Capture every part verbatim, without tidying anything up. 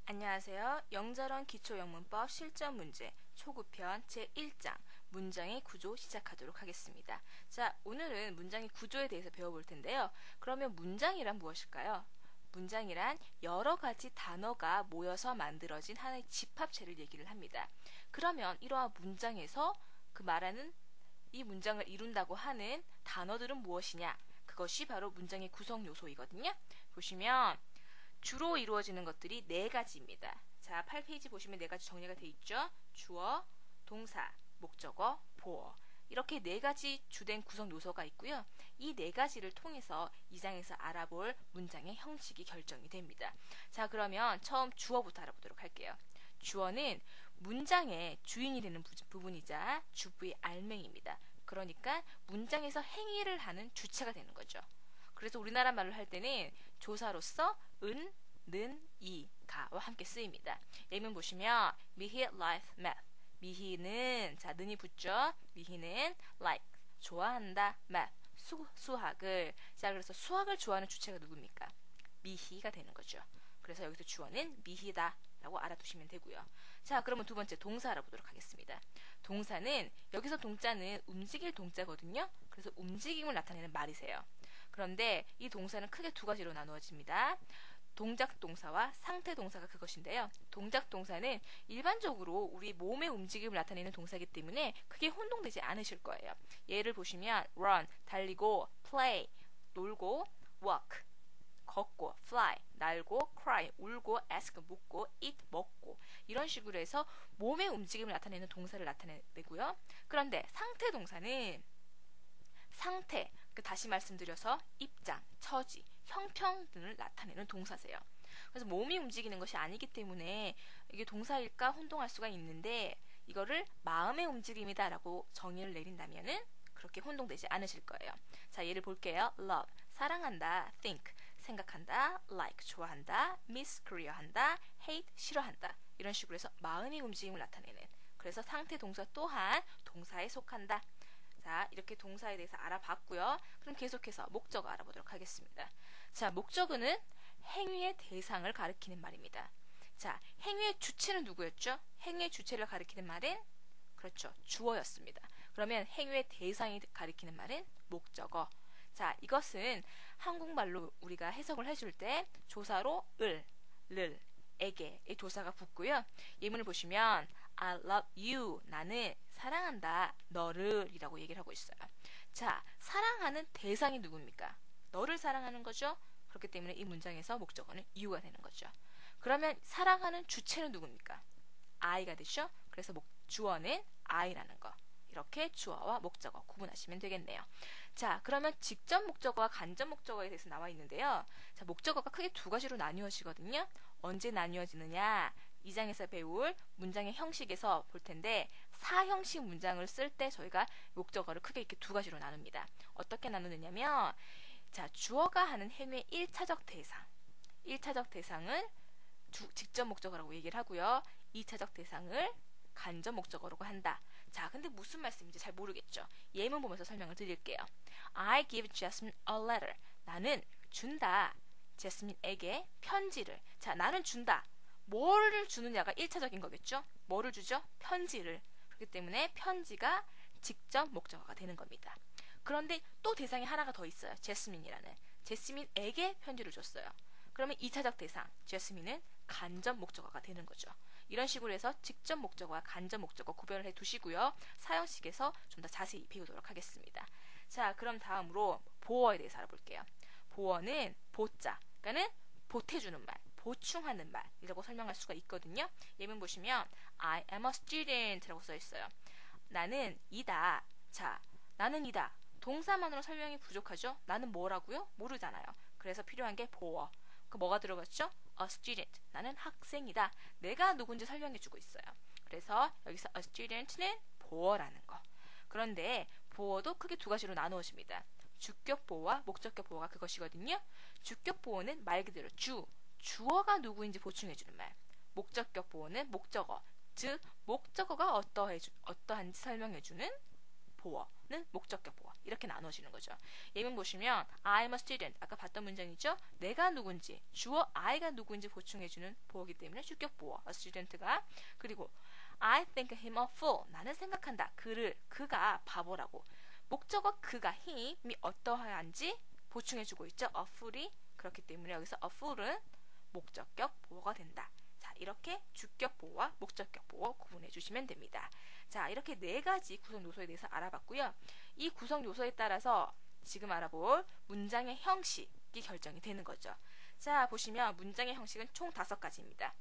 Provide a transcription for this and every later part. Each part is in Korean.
안녕하세요. 영절원 기초영문법 실전 문제 초급편 제일 장 문장의 구조 시작하도록 하겠습니다. 자, 오늘은 문장의 구조에 대해서 배워볼 텐데요. 그러면 문장이란 무엇일까요? 문장이란 여러 가지 단어가 모여서 만들어진 하나의 집합체를 얘기를 합니다. 그러면 이러한 문장에서 그 말하는 이 문장을 이룬다고 하는 단어들은 무엇이냐? 그것이 바로 문장의 구성 요소이거든요. 보시면 주로 이루어지는 것들이 네 가지입니다. 자, 팔 페이지 보시면 네 가지 정리가 되어 있죠. 주어, 동사, 목적어, 보어. 이렇게 네 가지 주된 구성 요소가 있고요. 이 네 가지를 통해서 이 장에서 알아볼 문장의 형식이 결정이 됩니다. 자, 그러면 처음 주어부터 알아보도록 할게요. 주어는 문장의 주인이 되는 부분이자 주부의 알맹이입니다. 그러니까 문장에서 행위를 하는 주체가 되는 거죠. 그래서 우리나라 말로 할 때는 조사로서 은, 는, 이, 가와 함께 쓰입니다. 예문 보시면 미희 like math. 미희는 자 는이 붙죠. 미희는 like 좋아한다 math 수, 수학을 자 그래서 수학을 좋아하는 주체가 누굽니까? 미희가 되는 거죠. 그래서 여기서 주어는 미희다 라고 알아두시면 되고요. 자, 그러면 두 번째 동사 알아보도록 하겠습니다. 동사는 여기서 동자는 움직일 동자거든요. 그래서 움직임을 나타내는 말이세요. 그런데 이 동사는 크게 두 가지로 나누어집니다. 동작 동사와 상태 동사가 그것인데요. 동작 동사는 일반적으로 우리 몸의 움직임을 나타내는 동사이기 때문에 크게 혼동되지 않으실 거예요. 예를 보시면 run, 달리고, play, 놀고, walk, 걷고, fly, 날고, cry, 울고, ask, 묻고, eat, 먹고 이런 식으로 해서 몸의 움직임을 나타내는 동사를 나타내고요. 그런데 상태 동사는 상태, 그 다시 말씀드려서 입장, 처지, 형평 등을 나타내는 동사세요. 그래서 몸이 움직이는 것이 아니기 때문에 이게 동사일까 혼동할 수가 있는데 이거를 마음의 움직임이다 라고 정의를 내린다면은 그렇게 혼동되지 않으실 거예요. 자, 예를 볼게요. love, 사랑한다. think, 생각한다. like, 좋아한다. miss, 그리워한다. hate, 싫어한다. 이런 식으로 해서 마음의 움직임을 나타내는 그래서 상태 동사 또한 동사에 속한다. 자, 이렇게 동사에 대해서 알아봤고요. 그럼 계속해서 목적어 알아보도록 하겠습니다. 자, 목적어는 행위의 대상을 가리키는 말입니다. 자, 행위의 주체는 누구였죠? 행위의 주체를 가리키는 말은 그렇죠. 주어였습니다. 그러면 행위의 대상이 가리키는 말은 목적어. 자, 이것은 한국말로 우리가 해석을 해줄 때 조사로 을, 를, 에게 이 조사가 붙고요. 예문을 보시면 I love you. 나는 사랑한다. 너를 이라고 얘기를 하고 있어요. 자, 사랑하는 대상이 누굽니까? 너를 사랑하는 거죠. 그렇기 때문에 이 문장에서 목적어는 you가 되는 거죠. 그러면 사랑하는 주체는 누굽니까? I가 되죠. 그래서 목, 주어는 I라는 거. 이렇게 주어와 목적어 구분하시면 되겠네요. 자, 그러면 직접 목적어와 간접 목적어에 대해서 나와 있는데요. 자, 목적어가 크게 두 가지로 나뉘어지거든요. 언제 나뉘어지느냐? 이 장에서 배울 문장의 형식에서 볼 텐데 사형식 문장을 쓸 때 저희가 목적어를 크게 이렇게 두 가지로 나눕니다. 어떻게 나누느냐면 자, 주어가 하는 행위의 일 차적 대상. 일 차적 대상을 주, 직접 목적어라고 얘기를 하고요. 이 차적 대상을 간접 목적어라고 한다. 자, 근데 무슨 말씀인지 잘 모르겠죠. 예문 보면서 설명을 드릴게요. I give Jasmine a letter. 나는 준다. 제스민에게 편지를. 자, 나는 준다. 뭐를 주느냐가 일 차적인 거겠죠. 뭐를 주죠? 편지를. 그렇기 때문에 편지가 직접 목적어가 되는 겁니다. 그런데 또 대상이 하나가 더 있어요. 제스민이라는. 제스민에게 편지를 줬어요. 그러면 이 차적 대상, 제스민은 간접 목적어가 되는 거죠. 이런 식으로 해서 직접 목적어와 간접 목적어 구별을 해 두시고요. 사형식에서 좀 더 자세히 배우도록 하겠습니다. 자, 그럼 다음으로 보어에 대해서 알아볼게요. 보어는 보자, 그러니까는 보태주는 말, 보충하는 말이라고 설명할 수가 있거든요. 예문 보시면 I am a student 라고 써 있어요. 나는 이다. 자, 나는 이다. 동사만으로 설명이 부족하죠? 나는 뭐라고요? 모르잖아요. 그래서 필요한 게 보어. 그 뭐가 들어갔죠? A student. 나는 학생이다. 내가 누군지 설명해주고 있어요. 그래서 여기서 a student는 보어라는 거. 그런데 보어도 크게 두 가지로 나누어집니다. 주격 보어와 목적격 보어가 그것이거든요. 주격 보어는 말 그대로 주, 주어가 누구인지 보충해주는 말. 목적격 보어는 목적어, 즉 목적어가 어떠해, 어떠한지 설명해주는 보어는 목적격 보어. 이렇게 나눠지는 거죠. 예문 보시면 I'm a student. 아까 봤던 문장이죠. 내가 누군지, 주어 I가 누군지 보충해주는 보어이기 때문에 주격 보어. a student가. 그리고 I think him a fool. 나는 생각한다. 그를, 그가 바보라고. 목적어 그가, 힘이 어떠한지 보충해주고 있죠. a fool이. 그렇기 때문에 여기서 a fool은 목적격 보어가 된다. 자, 이렇게 주격 보어와 목적격 보어 구분해 주시면 됩니다. 자, 이렇게 네 가지 구성 요소에 대해서 알아봤고요. 이 구성 요소에 따라서 지금 알아볼 문장의 형식이 결정이 되는 거죠. 자, 보시면 문장의 형식은 총 다섯 가지입니다.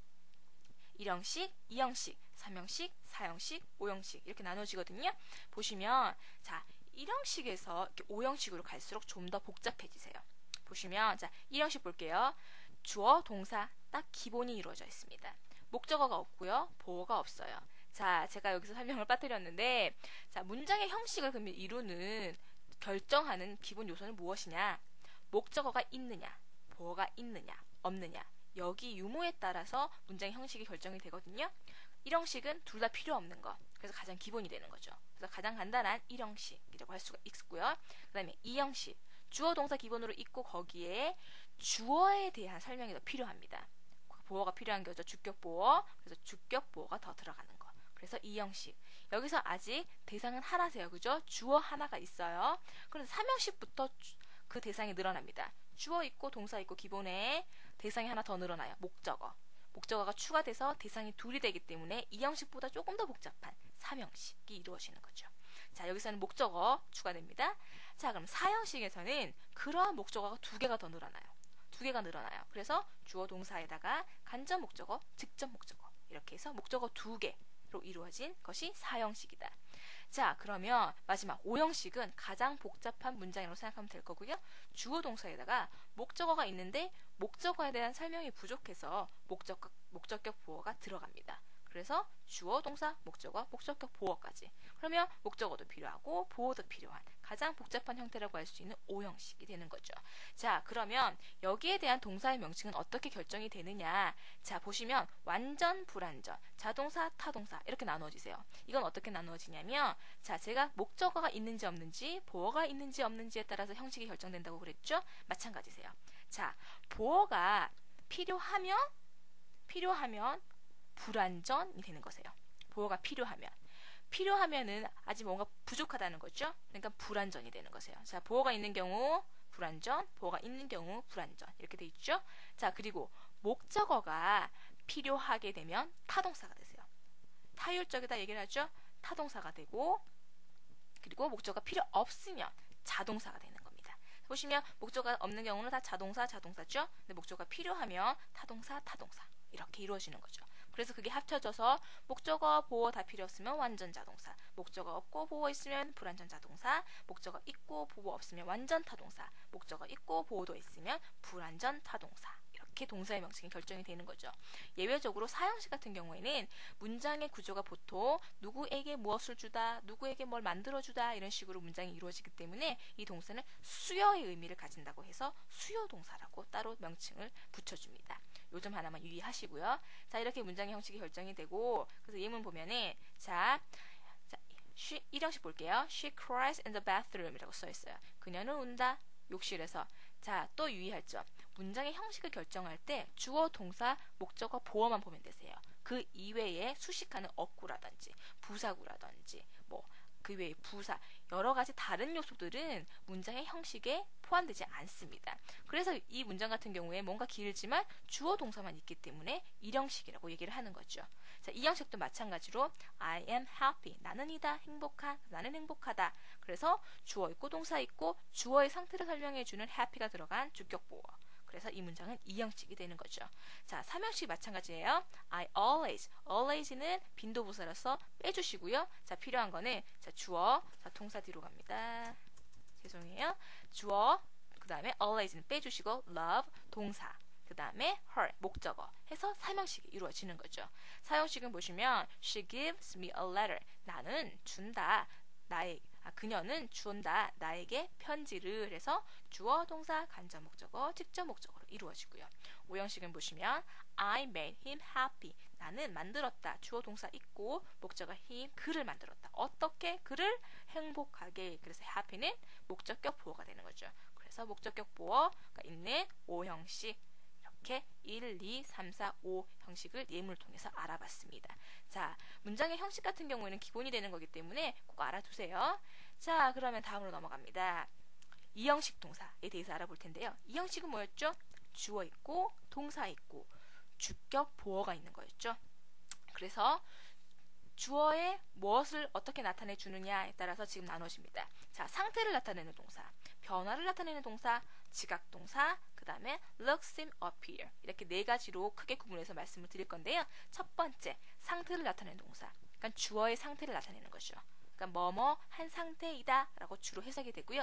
일형식, 이형식, 삼형식, 사형식, 오형식 이렇게 나눠지거든요. 보시면 자, 일형식에서 이렇게 오형식으로 갈수록 좀 더 복잡해지세요. 보시면 자, 일형식 볼게요. 주어, 동사 딱 기본이 이루어져 있습니다. 목적어가 없고요. 보어가 없어요. 자, 제가 여기서 설명을 빠뜨렸는데 자, 문장의 형식을 그러면 이루는 결정하는 기본 요소는 무엇이냐? 목적어가 있느냐, 보어가 있느냐, 없느냐. 여기 유무에 따라서 문장의 형식이 결정이 되거든요. 일형식은 둘 다 필요 없는 거. 그래서 가장 기본이 되는 거죠. 그래서 가장 간단한 일형식이라고 할 수가 있고요. 그 다음에 이형식. 주어 동사 기본으로 있고 거기에 주어에 대한 설명이 더 필요합니다. 보어가 필요한 거죠. 주격 보어. 그래서 주격 보어가 더 들어가는 거. 그래서 이형식. 여기서 아직 대상은 하나세요. 그죠? 주어 하나가 있어요. 그래서 삼형식부터 그 대상이 늘어납니다. 주어 있고 동사 있고 기본에 대상이 하나 더 늘어나요. 목적어. 목적어가 추가돼서 대상이 둘이 되기 때문에 이형식보다 조금 더 복잡한 삼형식이 이루어지는 거죠. 자, 여기서는 목적어 추가됩니다. 자, 그럼 사형식에서는 그러한 목적어가 두 개가 더 늘어나요. 두 개가 늘어나요. 그래서 주어 동사에다가 간접 목적어, 직접 목적어 이렇게 해서 목적어 두 개로 이루어진 것이 사형식이다. 자, 그러면 마지막 오형식은 가장 복잡한 문장이라고 생각하면 될 거고요. 주어 동사에다가 목적어가 있는데 목적어에 대한 설명이 부족해서 목적, 목적격 보어가 들어갑니다. 그래서 주어, 동사, 목적어, 목적격 보어까지. 그러면 목적어도 필요하고 보어도 필요한 가장 복잡한 형태라고 할 수 있는 오형식이 되는 거죠. 자, 그러면 여기에 대한 동사의 명칭은 어떻게 결정이 되느냐. 자, 보시면 완전, 불완전, 자동사, 타동사 이렇게 나누어지세요. 이건 어떻게 나누어지냐면 자, 제가 목적어가 있는지 없는지 보어가 있는지 없는지에 따라서 형식이 결정된다고 그랬죠. 마찬가지세요. 자, 보어가 필요하면 필요하면 불완전이 되는 거세요. 보어가 필요하면. 필요하면은 아직 뭔가 부족하다는 거죠. 그러니까 불완전이 되는 거세요. 자, 보어가 있는 경우 불완전, 보어가 있는 경우 불완전 이렇게 돼 있죠. 자, 그리고 목적어가 필요하게 되면 타동사가 되세요. 타율적이다 얘기를 하죠. 타동사가 되고 그리고 목적어가 필요 없으면 자동사가 되는 겁니다. 보시면 목적어가 없는 경우는 다 자동사, 자동사죠. 근데 목적어가 필요하면 타동사, 타동사 이렇게 이루어지는 거죠. 그래서 그게 합쳐져서 목적어, 보어 다 필요 없으면 완전 자동사, 목적어 없고 보어 있으면 불완전 자동사, 목적어 있고 보어 없으면 완전 타동사, 목적어 있고 보어도 있으면 불완전 타동사. 이렇게 동사의 명칭이 결정이 되는 거죠. 예외적으로 사형식 같은 경우에는 문장의 구조가 보통 누구에게 무엇을 주다, 누구에게 뭘 만들어주다 이런 식으로 문장이 이루어지기 때문에 이 동사는 수여의 의미를 가진다고 해서 수요동사라고 따로 명칭을 붙여줍니다. 요 점 하나만 유의하시고요. 자, 이렇게 문장의 형식이 결정이 되고 그래서 예문 보면은 자, 자 she, 일형식 볼게요. She cries in the bathroom 이라고 써있어요. 그녀는 운다. 욕실에서. 자, 또 유의할 점. 문장의 형식을 결정할 때 주어, 동사, 목적어, 보어만 보면 되세요. 그 이외에 수식하는 어구라든지 부사구라든지 뭐 그 외에 부사 여러 가지 다른 요소들은 문장의 형식에 포함되지 않습니다. 그래서 이 문장 같은 경우에 뭔가 길지만 주어 동사만 있기 때문에 일형식이라고 얘기를 하는 거죠. 자, 이 형식도 마찬가지로 I am happy. 나는 이다. 행복한. 나는 행복하다. 그래서 주어 있고 동사 있고 주어의 상태를 설명해주는 happy가 들어간 주격 보어. 그래서 이 문장은 이형식이 되는 거죠. 자, 삼형식 마찬가지예요. I always. always는 빈도부사로서 빼주시고요. 자, 필요한 거는 자, 주어. 자, 동사 뒤로 갑니다. 죄송해요. 주어. 그 다음에 always는 빼주시고 love 동사. 그 다음에 her 목적어 해서 삼형식이 이루어지는 거죠. 사형식은 보시면 she gives me a letter. 나는 준다. 나의 아, 그녀는 준다. 나에게 편지를 해서 주어, 동사, 간접 목적어, 직접 목적어로 이루어지고요. 오형식은 보시면 I made him happy. 나는 만들었다. 주어 동사 있고 목적어 him, 그를 만들었다. 어떻게? 그를 행복하게. 그래서 happy는 목적격 보어가 되는 거죠. 그래서 목적격 보어가 있는 오형식, 이렇게 일, 이, 삼, 사, 오 형식을 예문을 통해서 알아봤습니다. 자, 문장의 형식 같은 경우에는 기본이 되는 거기 때문에 꼭 알아두세요. 자, 그러면 다음으로 넘어갑니다. 이형식 동사에 대해서 알아볼 텐데요. 이형식은 뭐였죠? 주어 있고 동사 있고 주격 보어가 있는 거였죠. 그래서 주어에 무엇을 어떻게 나타내 주느냐에 따라서 지금 나눠집니다. 자, 상태를 나타내는 동사, 변화를 나타내는 동사, 지각동사, 그 다음에 look, seem, appear, 이렇게 네 가지로 크게 구분해서 말씀을 드릴 건데요. 첫 번째, 상태를 나타내는 동사, 그러니까 주어의 상태를 나타내는 거죠. 그러니까 뭐뭐 한 상태이다 라고 주로 해석이 되고요.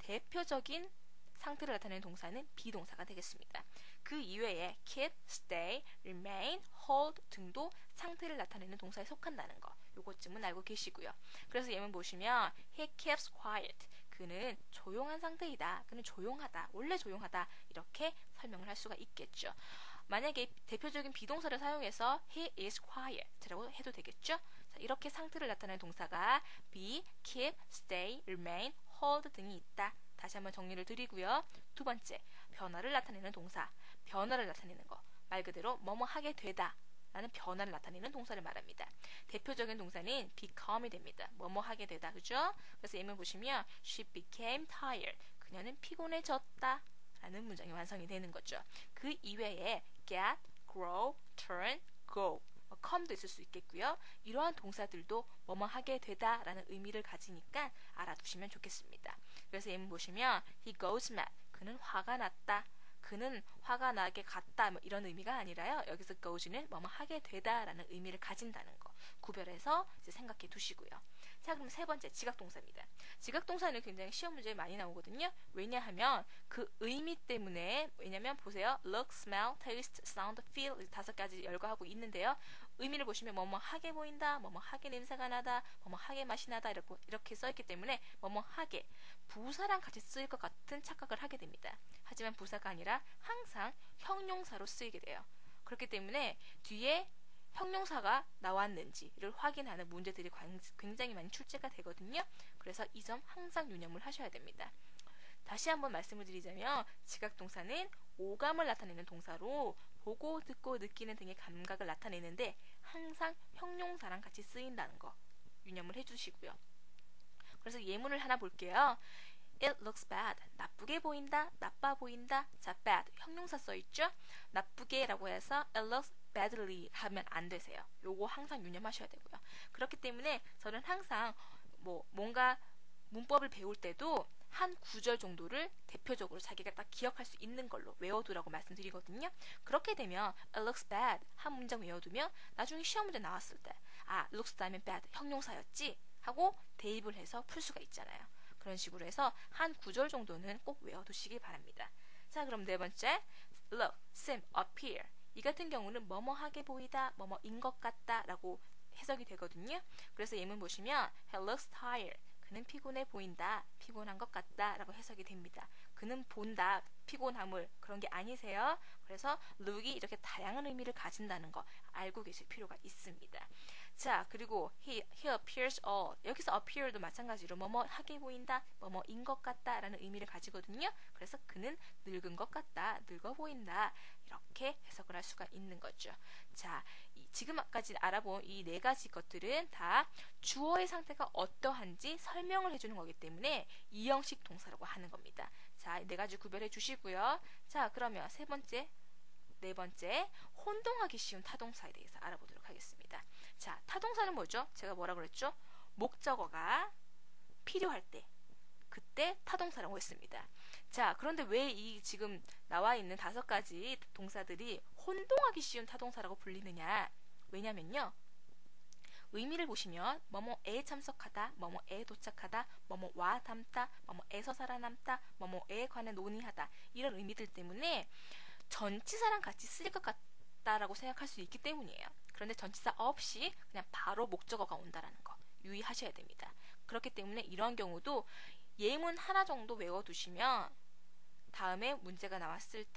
대표적인 상태를 나타내는 동사는 비동사가 되겠습니다. 그 이외에 keep, stay, remain, hold 등도 상태를 나타내는 동사에 속한다는 거, 요것쯤은 알고 계시고요. 그래서 예문 보시면 he keeps quiet, 그는 조용한 상태이다, 그는 조용하다, 원래 조용하다, 이렇게 설명을 할 수가 있겠죠. 만약에 대표적인 비동사를 사용해서 he is quiet라고 해도 되겠죠. 자, 이렇게 상태를 나타내는 동사가 be, keep, stay, remain, hold 등이 있다. 다시 한번 정리를 드리고요. 두 번째, 변화를 나타내는 동사, 변화를 나타내는 거, 말 그대로 뭐뭐 하게 되다 라는 변화를 나타내는 동사를 말합니다. 대표적인 동사는 become이 됩니다. 뭐뭐 하게 되다, 그죠? 그래서 예문 보시면 she became tired, 그녀는 피곤해졌다 라는 문장이 완성이 되는 거죠. 그 이외에 get, grow, turn, go, come도 있을 수 있겠고요. 이러한 동사들도 뭐뭐 하게 되다 라는 의미를 가지니까 알아두시면 좋겠습니다. 그래서 예문 보시면 he goes mad, 그는 화가 났다, 그는 화가 나게 갔다, 뭐 이런 의미가 아니라요. 여기서 goes는 뭐뭐 하게 되다 라는 의미를 가진다는 거 구별해서 이제 생각해 두시고요. 자, 그럼 세 번째, 지각동사입니다. 지각동사는 굉장히 시험 문제에 많이 나오거든요. 왜냐하면 그 의미 때문에, 왜냐면 보세요. look, smell, taste, sound, feel 다섯 가지 열거하고 있는데요. 의미를 보시면 뭐뭐 하게 보인다, 뭐뭐 하게 냄새가 나다, 뭐뭐 하게 맛이 나다, 이렇게, 이렇게 써있기 때문에 뭐뭐 하게, 부사랑 같이 쓰일 것 같은 착각을 하게 됩니다. 하지만 부사가 아니라 항상 형용사로 쓰이게 돼요. 그렇기 때문에 뒤에 형용사가 나왔는지를 확인하는 문제들이 굉장히 많이 출제가 되거든요. 그래서 이 점 항상 유념을 하셔야 됩니다. 다시 한번 말씀을 드리자면 지각동사는 오감을 나타내는 동사로 보고, 듣고, 느끼는 등의 감각을 나타내는데 항상 형용사랑 같이 쓰인다는 거 유념을 해주시고요. 그래서 예문을 하나 볼게요. It looks bad. 나쁘게 보인다, 나빠 보인다. 자, bad 형용사 써있죠? 나쁘게 라고 해서 it looks badly 하면 안 되세요. 요거 항상 유념하셔야 되고요. 그렇기 때문에 저는 항상 뭐 뭔가 문법을 배울 때도 한 구절 정도를 대표적으로 자기가 딱 기억할 수 있는 걸로 외워두라고 말씀드리거든요. 그렇게 되면 it looks bad 한 문장 외워두면 나중에 시험 문제 나왔을 때 아, looks 다음에 bad 형용사였지 하고 대입을 해서 풀 수가 있잖아요. 그런 식으로 해서 한 구절 정도는 꼭 외워두시기 바랍니다. 자, 그럼 네 번째, look, seem, appear. 이 같은 경우는 뭐뭐 하게 보이다, 뭐뭐인 것 같다 라고 해석이 되거든요. 그래서 예문 보시면 he looks tired. 그는 피곤해 보인다, 피곤한 것 같다 라고 해석이 됩니다. 그는 본다, 피곤함을, 그런 게 아니세요. 그래서 look이 이렇게 다양한 의미를 가진다는 거 알고 계실 필요가 있습니다. 자, 그리고 he, he appears all. 여기서 appear도 마찬가지로 뭐뭐 하게 보인다, 뭐뭐인 것 같다 라는 의미를 가지거든요. 그래서 그는 늙은 것 같다, 늙어 보인다, 이렇게 해석을 할 수가 있는 거죠. 자, 이, 지금까지 알아본 이 네 가지 것들은 다 주어의 상태가 어떠한지 설명을 해주는 거기 때문에 이형식 동사라고 하는 겁니다. 자, 네 가지 구별해 주시고요. 자, 그러면 세 번째, 네 번째, 혼동하기 쉬운 타동사에 대해서 알아보도록 하겠습니다. 자, 타동사는 뭐죠? 제가 뭐라 그랬죠? 목적어가 필요할 때, 그때 타동사라고 했습니다. 자, 그런데 왜 이 지금 나와 있는 다섯 가지 동사들이 혼동하기 쉬운 타동사라고 불리느냐? 왜냐면요, 의미를 보시면 뭐뭐에 참석하다, 뭐뭐에 도착하다, 뭐뭐와 닮다, 뭐뭐에서 살아남다, 뭐뭐에 관해 논의하다, 이런 의미들 때문에 전치사랑 같이 쓰일 것 같다라고 생각할 수 있기 때문이에요. 그런데 전치사 없이 그냥 바로 목적어가 온다라는 거 유의하셔야 됩니다. 그렇기 때문에 이런 경우도 예문 하나 정도 외워두시면 다음에 문제가 나왔을 때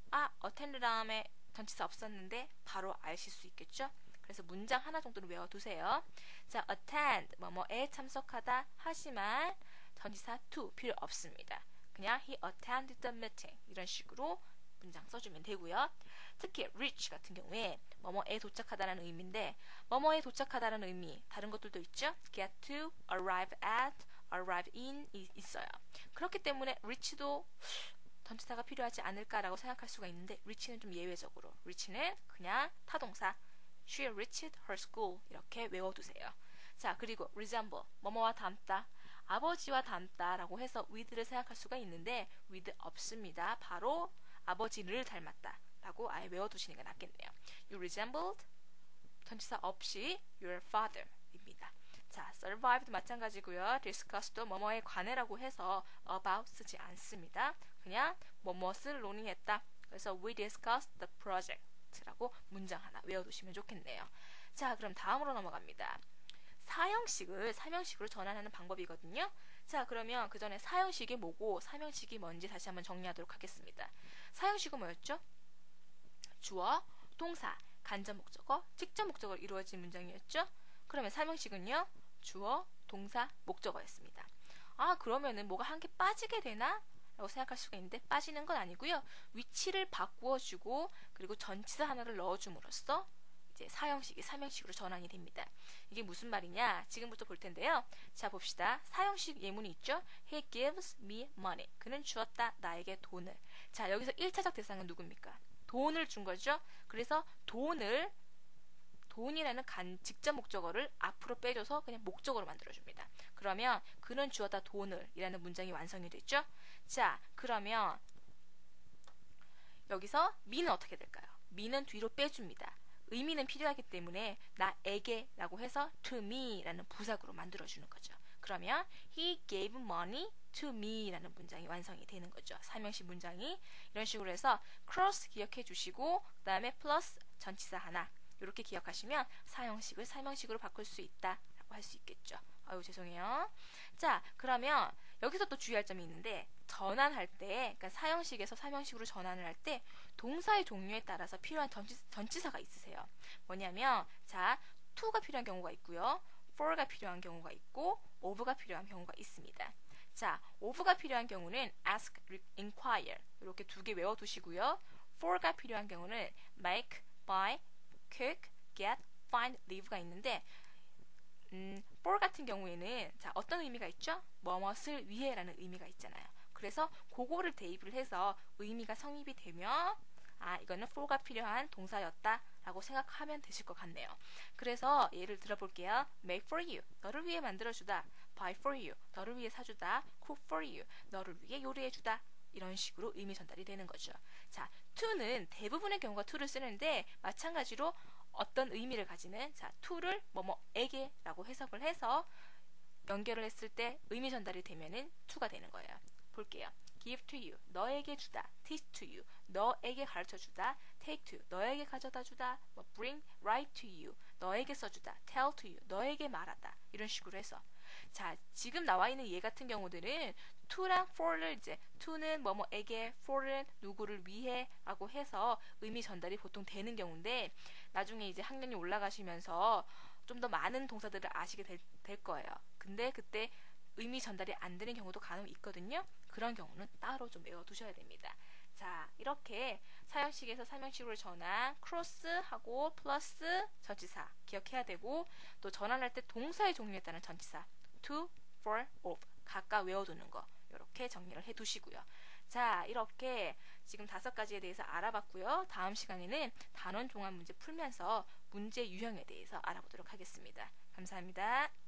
아, attend 다음에 전치사 없었는데 바로 아실 수 있겠죠? 그래서 문장 하나 정도는 외워두세요. 자, attend, 뭐뭐에 참석하다, 하지만 전치사 to 필요 없습니다. 그냥 he attended the meeting 이런 식으로 문장 써주면 되고요. 특히 reach 같은 경우에 뭐뭐에 도착하다라는 의미인데 뭐뭐에 도착하다라는 의미 다른 것들도 있죠. get to, arrive at, arrive in 이 있어요. 그렇기 때문에 reach도 전치사가 필요하지 않을까라고 생각할 수가 있는데 reach는 좀 예외적으로 reach는 그냥 타동사 she reached her school 이렇게 외워두세요. 자, 그리고 resemble 뭐뭐와 닮다 아버지와 닮다 라고 해서 with를 생각할 수가 있는데 with 없습니다. 바로 아버지를 닮았다 라고 아예 외워두시는 게 낫겠네요. You resembled 전치사 없이 your father 입니다. 자, survived 마찬가지고요. discussed도 뭐뭐에 관해라고 해서 about 쓰지 않습니다. 그냥 뭐뭇을 논의했다. 그래서 we discussed the project 라고 문장 하나 외워두시면 좋겠네요. 자, 그럼 다음으로 넘어갑니다. 사형식을 삼형식으로 전환하는 방법이거든요. 자, 그러면 그 전에 사형식이 뭐고 삼형식이 뭔지 다시 한번 정리하도록 하겠습니다. 사형식은 뭐였죠? 주어, 동사, 간접 목적어, 직접 목적어로 이루어진 문장이었죠? 그러면 삼형식은요? 주어, 동사, 목적어였습니다. 아, 그러면은 뭐가 한 개 빠지게 되나? 라고 생각할 수가 있는데 빠지는 건 아니고요. 위치를 바꾸어주고 그리고 전치사 하나를 넣어줌으로써 이제 사형식이 삼형식으로 전환이 됩니다. 이게 무슨 말이냐? 지금부터 볼 텐데요. 자, 봅시다. 사형식 예문이 있죠? He gives me money. 그는 주었다. 나에게 돈을. 자, 여기서 일 차적 대상은 누굽니까? 돈을 준 거죠. 그래서 돈을 돈이라는 간, 직접 목적어를 앞으로 빼줘서 그냥 목적어로 만들어줍니다. 그러면 그는 주었다 돈을 이라는 문장이 완성이 됐죠. 자, 그러면 여기서 me는 어떻게 될까요? me는 뒤로 빼줍니다. 의미는 필요하기 때문에 나에게 라고 해서 to me 라는 부사구로 만들어주는 거죠. 그러면 he gave money to me 라는 문장이 완성이 되는 거죠. 삼형식 문장이 이런 식으로 해서 cross 기억해 주시고 그 다음에 플러스 전치사 하나 이렇게 기억하시면 사형식을 삼형식으로 바꿀 수 있다 라고 할 수 있겠죠. 아유, 죄송해요. 자, 그러면 여기서 또 주의할 점이 있는데 전환할 때, 그러니까 사형식에서 삼형식으로 전환을 할 때 동사의 종류에 따라서 필요한 전치, 전치사가 있으세요. 뭐냐면 자, to가 필요한 경우가 있고요. for가 필요한 경우가 있고 of가 필요한 경우가 있습니다. 자, of가 필요한 경우는 ask, inquire 이렇게 두 개 외워두시고요. for가 필요한 경우는 make, buy, cook, get, find, live가 있는데 음, for 같은 경우에는 자, 어떤 의미가 있죠? 뭐뭇을 위해라는 의미가 있잖아요. 그래서 그거를 대입을 해서 의미가 성립이 되면 아, 이거는 for가 필요한 동사였다 라고 생각하면 되실 것 같네요. 그래서 예를 들어볼게요. make for you, 너를 위해 만들어주다. buy for you, 너를 위해 사주다. cook for you, 너를 위해 요리해주다. 이런 식으로 의미 전달이 되는 거죠. 자, to는 대부분의 경우가 to를 쓰는데 마찬가지로 어떤 의미를 가지는 자, to를 뭐뭐에게 라고 해석을 해서 연결을 했을 때 의미 전달이 되면은 to가 되는 거예요. 볼게요. give to you, 너에게 주다. teach to you, 너에게 가르쳐 주다. take to, 너에게 가져다 주다. 뭐 bring, write to you, 너에게 써주다. tell to you, 너에게 말하다. 이런 식으로 해서 자, 지금 나와 있는 얘 같은 경우들은 to랑 for를 이제 to는 뭐뭐에게, for는 누구를 위해 라고 해서 의미 전달이 보통 되는 경우인데 나중에 이제 학년이 올라가시면서 좀 더 많은 동사들을 아시게 될, 될 거예요. 근데 그때 의미 전달이 안 되는 경우도 간혹 있거든요. 그런 경우는 따로 좀 외워두셔야 됩니다. 자, 이렇게 사형식에서 삼형식으로 전환, 크로스하고 플러스 전치사 기억해야 되고 또 전환할 때 동사의 종류에 따른 전치사 to, for, of 각각 외워두는 거 이렇게 정리를 해두시고요. 자, 이렇게 지금 다섯 가지에 대해서 알아봤고요. 다음 시간에는 단원 종합 문제 풀면서 문제 유형에 대해서 알아보도록 하겠습니다. 감사합니다.